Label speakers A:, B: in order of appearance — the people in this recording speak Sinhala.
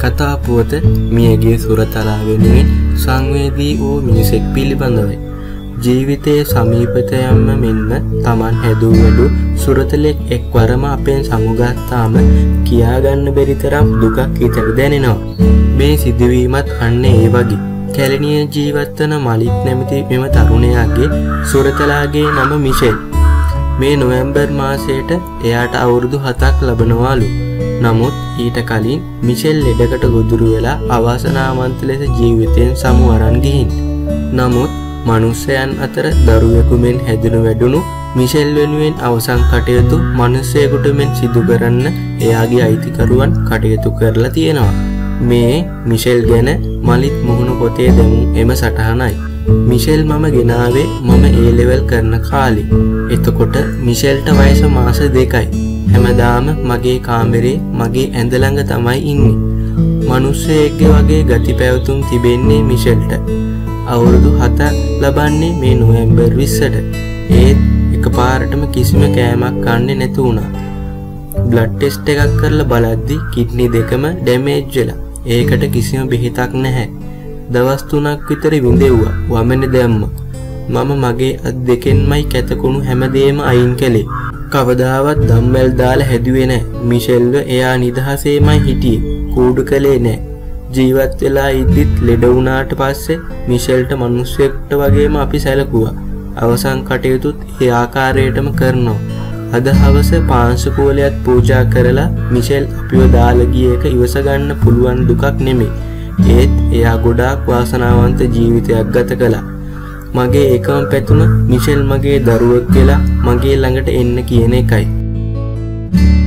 A: කතා පුවත මියගේ සුරතලා වෙනුවෙන් සංවේදී වූ මිනිසෙක් පිළිබඳවයි. ජීවිතයේ සමීපත යම්ම මෙන්ම Taman හැදූ වැඩු සුරතලෙක් එක්වරම අපෙන් සමුගත්තාම කියාගන්න බැරි තරම් දුකක් හිතට දැනෙනවා. මේ සිදුවීමත් අන්න ඒ වගේ. කැලණිය ජීවත් වන මලික් නැමැති මෙම තරුණයාගේ සුරතලාගේ නම මිෂෙල්. මේ නොවැම්බර් මාසයට එයාට අවුරුදු 7ක් ලබනවලු. නමුත් ඊට කලින් මිෂෙල් ලෙඩකට ගොදුරු වෙලා අවාසනාවන්ත ලෙස ජීවිතයෙන් සමු අරන් ගිහින්. නමුත් මනුස්සයන් අතර දරුවෙකු මෙන් හැදුණු වැඩුණු මිෂෙල් වෙනුවෙන් අවසන් කටයුතු මනුස්සයෙකුට මෙන් සිදු කරන්න එයාගේ අයිතිකරුවන් කටයුතු කරලා තියෙනවා. මේ මිෂෙල් ගැන මලිත් මුහුණු පොතේ දැමූ එම සටහනයි. මිෂෙල් මම ගෙනාවේ මම ඒ ලෙවල් කරන කාලේ. එතකොට මිෂෙල්ට වයස මාස 2යි. හැමදාම මගේ කාමරේ මගේ ඇඳ ළඟ තමයි ඉන්නේ. මිනිස්සෙක්ගේ වගේ ගති පැවතුම් තිබෙන්නේ මිෂෙල්ට. අවුරුදු 7 ලබන්නේ මේ නොවැම්බර් 20ට. ඒත් එකපාරටම කිසිම කෑමක් කන්නේ නැතු වුණා. බ්ලඩ් ටෙස්ට් එකක් කරලා බලද්දි කිඩ්නි දෙකම ඩැමේජ් වෙලා. ඒකට කිසිම බෙහෙතක් නැහැ. දවස් 3ක් විතර විඳෙව්වා. වමනේ දැම්මා. මම මගේ අත් දෙකෙන්මයි කැතකුණු හැමදේම අයින් කළේ. කවදාවත් දම්වැල් දාලා හැදුවේ නැහැ. මිෂෙල්ව එයා නිදහසේමයි හිටියේ. කූඩු කළේ නැහැ. ජීවත් වෙලා ඉද්දිත් ලෙඩ වුණාට පස්සේ මිෂෙල්ට මිනිස්සෙක්ට වගේම අපි සැලකුවා. අවසන් කටයුතුත් ඒ ආකාරයටම කරනවා. අද හවස පාංශුකෝලයක් පූජා කරලා මිෂෙල් අපිව දාලා ගිය එක ඉවස ගන්න පුළුවන් දුකක් නෙමෙයි. ඒත් එයා ගොඩාක් වාසනාවන්ත ජීවිතයක් ගත කළා. මගේ එකම පැතුම මිෂෙල් මගේ දරුවෙක් කියලා මගේ ළඟට එන්න කියන එකයි.